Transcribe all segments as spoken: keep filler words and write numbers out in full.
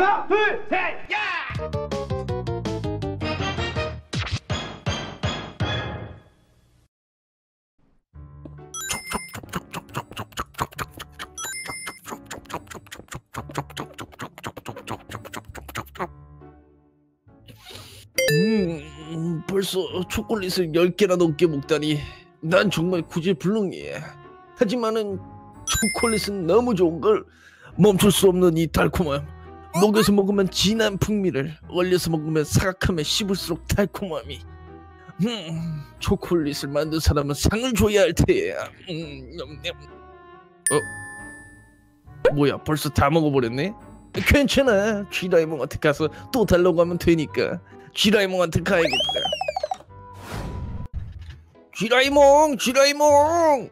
하나, 둘, 셋, 야! 음, 벌써 초콜릿을 열 개나 넘게 먹다니 난 정말 구제불능이야. 하지만은 초콜릿은 너무 좋은걸. 멈출 수 없는 이 달콤함, 녹여서 먹으면 진한 풍미를, 얼려서 먹으면 사각함에 씹을수록 달콤함이. 음, 초콜릿을 만든 사람은 상을 줘야 할 테야. 음, 냠냠. 어? 뭐야, 벌써 다 먹어버렸네? 괜찮아, 쥐라이몽한테 가서 또 달라고 하면 되니까. 쥐라이몽한테 가야겠다. 쥐라이몽, 쥐라이몽,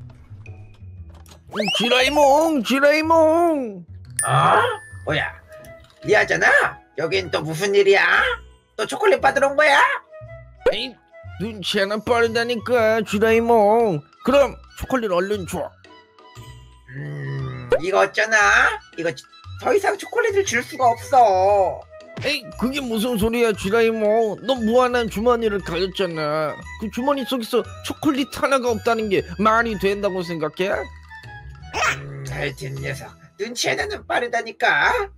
쥐라이몽, 쥐라이몽. 어? 뭐야? 미아잖아? 여긴 또 무슨 일이야? 또 초콜릿 받으러 온 거야? 에이, 눈치 하나 빠르다니까 쥐라이몽. 그럼 초콜릿 얼른 줘. 음... 이거 어쩌나? 이거 더 이상 초콜릿을 줄 수가 없어. 에이, 그게 무슨 소리야 쥐라이몽. 너 무한한 주머니를 가졌잖아. 그 주머니 속에서 초콜릿 하나가 없다는 게 말이 된다고 생각해? 음... 하여튼 녀석 눈치 하나는 빠르다니까.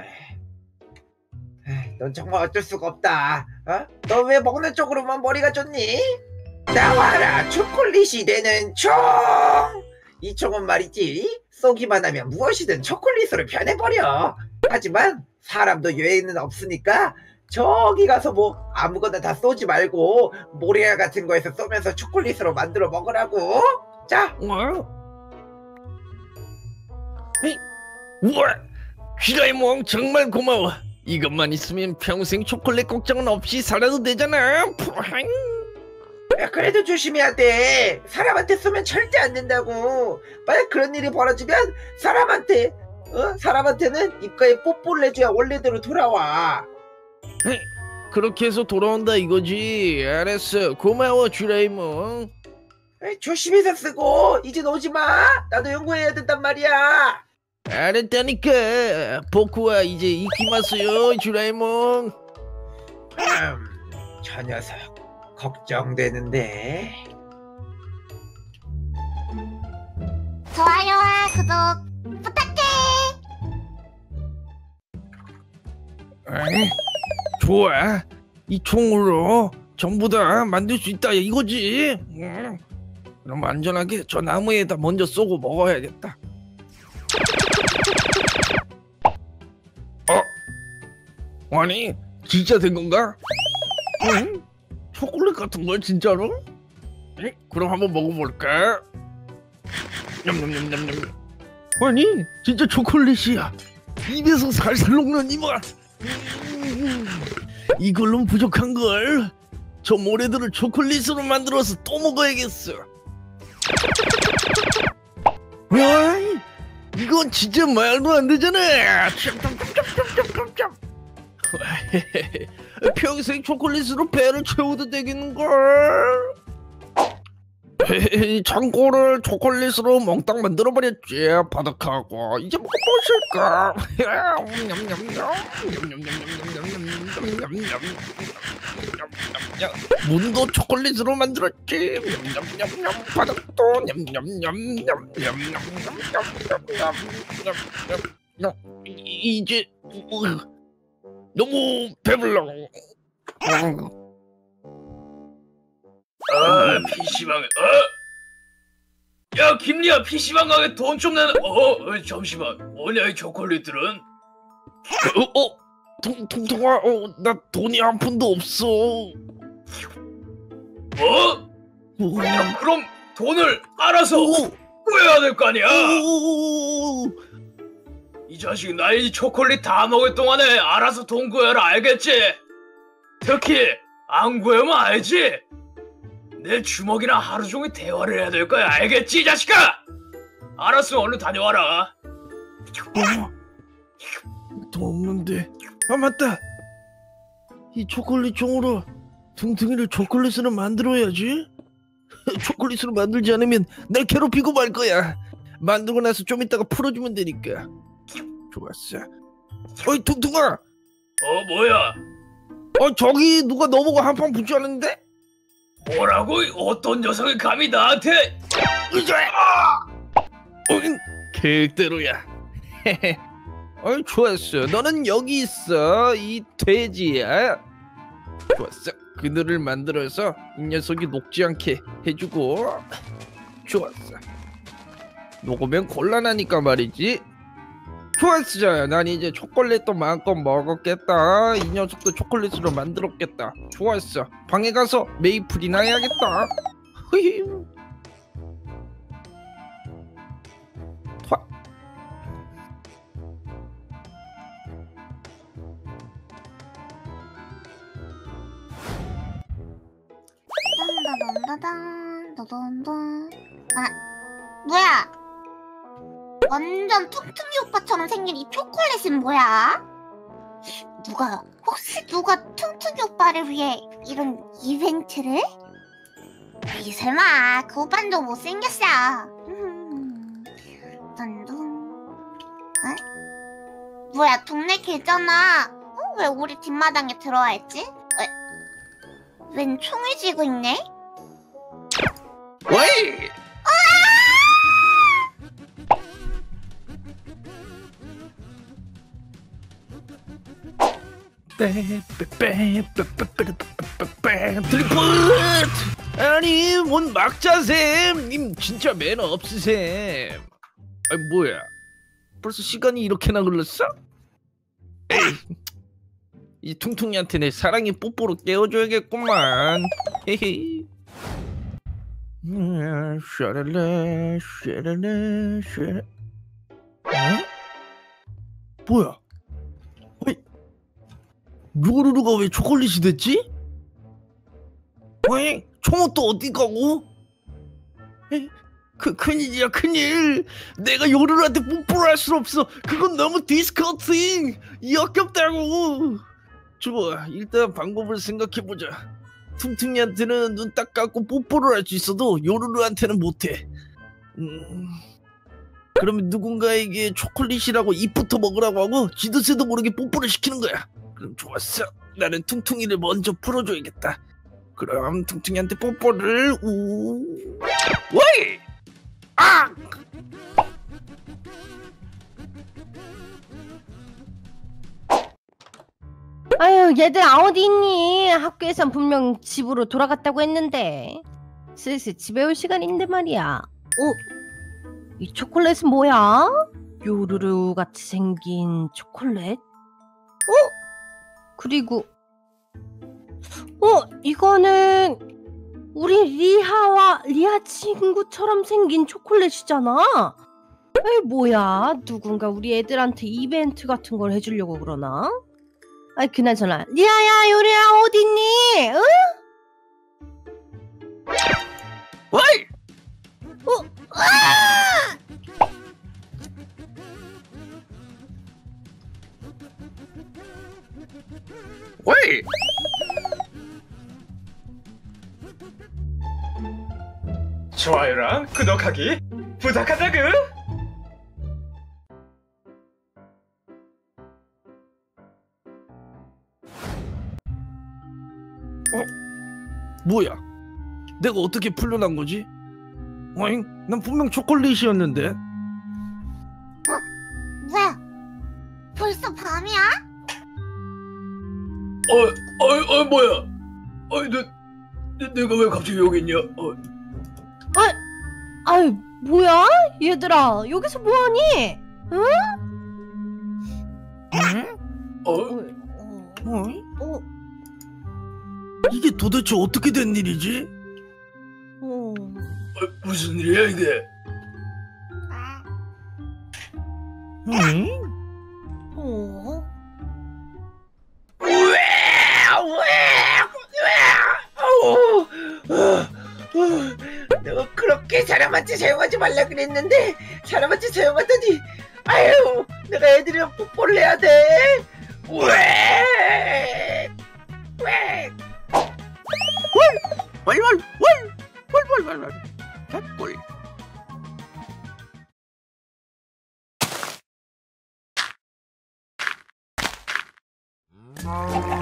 에이, 넌 정말 어쩔 수가 없다. 어? 너 왜 먹는 쪽으로만 머리가 좋니? 나와라, 초콜릿이 되는 총! 이 총은 말이지, 쏘기만 하면 무엇이든 초콜릿으로 변해버려. 하지만 사람도 여행은 없으니까 저기 가서 뭐 아무거나 다 쏘지 말고 모래알 같은 거에서 쏘면서 초콜릿으로 만들어 먹으라고. 자. 어? 에이, 우와, 쥐라이몽 정말 고마워. 이것만 있으면 평생 초콜릿 걱정은 없이 살아도 되잖아. 푸항. 야, 그래도 조심해야 돼. 사람한테 쏘면 절대 안 된다고. 만약 그런 일이 벌어지면 사람한테 어? 사람한테는 입가에 뽀뽀를 해줘야 원래대로 돌아와. 에이, 그렇게 해서 돌아온다 이거지. 알았어, 고마워 쥐라이몽. 에이, 조심해서 쓰고 이제 오지 마. 나도 연구해야 된단 말이야. 알았다니까. 보쿠와 이제 이키마스요 쥐라이몽. 음, 저 녀석 걱정되는데. 좋아요와 구독 부탁해. 에이, 좋아. 이 총으로 전부 다 만들 수 있다 이거지. 응. 그럼 안전하게 저 나무에다 먼저 쏘고 먹어야겠다. 어? 아니, 진짜 된 건가? 응? 초콜릿 같은 걸 진짜로? 에이, 그럼 한번 먹어볼까? 냠냠냠냠냠. 아니, 진짜 초콜릿이야. 입에서 살살 녹는 이 맛. 음, 이걸로는 부족한걸. 저 모래들을 초콜릿으로 만들어서 또 먹어야겠어. 와, 이건 진짜 말도 안 되잖아. 평생 초콜릿으로 배를 채워도 되겠는걸. 창고를 초콜릿으로 몽땅 만들어버렸지. 바닥하고 이제 먹어보실까? 문도 초콜릿으로 만들었지. 바닥도 이제 너무 배불러. 아, 피시방에 어? 야, 김리야, 피시방 가게 돈 좀 내놔. 어, 어, 잠시만, 뭐냐 이 초콜릿들은? 어? 어? 통, 통통아, 어, 나 돈이 한 푼도 없어. 뭐? 오, 야, 그럼 돈을 알아서 오, 구해야 될 거 아니야? 오, 이 자식, 나 이 초콜릿 다 먹을 동안에 알아서 돈 구해라, 알겠지? 특히 안 구하면 알지? 내 주먹이랑 하루 종일 대화를 해야 될 거야, 알겠지, 이 자식아? 알았으면 얼른 다녀와라. 어? 돈 없는데. 아, 맞다. 이 초콜릿 종으로 둥둥이를 초콜릿으로 만들어야지. 초콜릿으로 만들지 않으면 날 괴롭히고 말 거야. 만들고 나서 좀 이따가 풀어주면 되니까. 좋았어. 어이 퉁퉁아. 어 뭐야? 어 저기 누가 너보고 한판 붙자는데? 뭐라고? 어떤 녀석이 감히 나한테? 의자에. 어잉 계획대로야. 어이 좋았어. 너는 여기 있어 이 돼지야. 좋았어. 그늘을 만들어서 이 녀석이 녹지 않게 해주고. 좋았어. 녹으면 곤란하니까 말이지. 좋았어. 난 이제 초콜릿도 마음껏 먹었겠다. 이 녀석도 초콜릿으로 만들었겠다. 좋았어. 방에 가서 메이플이나 해야겠다. 흐이. 딴따단따단 따단단. 아 뭐야? 완전 퉁퉁이 오빠처럼 생긴 이 초콜릿은 뭐야? 누가 혹시 누가 퉁퉁이 오빠를 위해 이런 이벤트를? 이 설마 그 오빠는 좀 못생겼어. 음, 딴둥. 에? 뭐야 동네 개잖아. 어, 왜 우리 뒷마당에 들어와 있지? 왜? 웬 총을 쥐고 있네? 어이. 빼빼빼빼빼빼빼빼 트리플. 아니 뭔 막자셈. 님 진짜 매너 없으셈. 아 뭐야 벌써 시간이 이렇게나 흘렀어? 에이 이 퉁퉁이한테 내 사랑의 뽀뽀로 깨워줘야겠구만. 헤헤. 샤랄라 샤랄라 샤. 어? 뭐야? 어이, 루루루가 왜 초콜릿이 됐지? 어이, 총은 또 어디 가고? 에이, 그 큰일이야 큰일. 내가 요루루한테 뽀뽀를 할 수 없어. 그건 너무 디스커팅. 역겹다고. 좋아 일단 방법을 생각해보자. 퉁퉁이한테는 눈 딱 감고 뽀뽀를 할 수 있어도 요루루한테는 못해. 음... 그러면 누군가에게 초콜릿이라고 입부터 먹으라고 하고 지도 새도 모르게 뽀뽀를 시키는 거야. 그럼 좋았어. 나는 퉁퉁이를 먼저 풀어줘야겠다. 그럼 퉁퉁이한테 뽀뽀를 우... 왜? 아! 아유 얘들아 어디 있니? 학교에선 분명 집으로 돌아갔다고 했는데 슬슬 집에 올 시간인데 말이야. 어? 이 초콜릿은 뭐야? 요루루 같이 생긴 초콜릿? 어? 그리고 어? 이거는 우리 리하와 리하 친구처럼 생긴 초콜릿이잖아. 에이 뭐야 누군가 우리 애들한테 이벤트 같은 걸 해주려고 그러나? 아이 그나저나 리아야 요리야 어딨니? 응? 어이! 어? 아! 어이! 좋아요랑 구독하기 부탁한다구. 뭐야? 내가 어떻게 풀려난 거지? 어잉? 난 분명 초콜릿이었는데. 뭐야? 벌써 밤이야? 어, 어, 어 뭐야? 어, 내, 내, 내가 왜 갑자기 여기 있냐? 어, 아이 뭐야? 얘들아 여기서 뭐하니? 응? 응? 어, 어? 어이? 어? 이게 도대체 어떻게 된 일이지? 어? 어 무슨 일이야 이게? 아, 응? 어? 너 그렇게 사람한테 사용하지 말라 그랬는데 사람한테 사용하더니 아유 내가 애들이랑 뽀뽀를 해야 돼. 왜? 왜? 왈왈왈왈왈왈왈 개꿀. 아,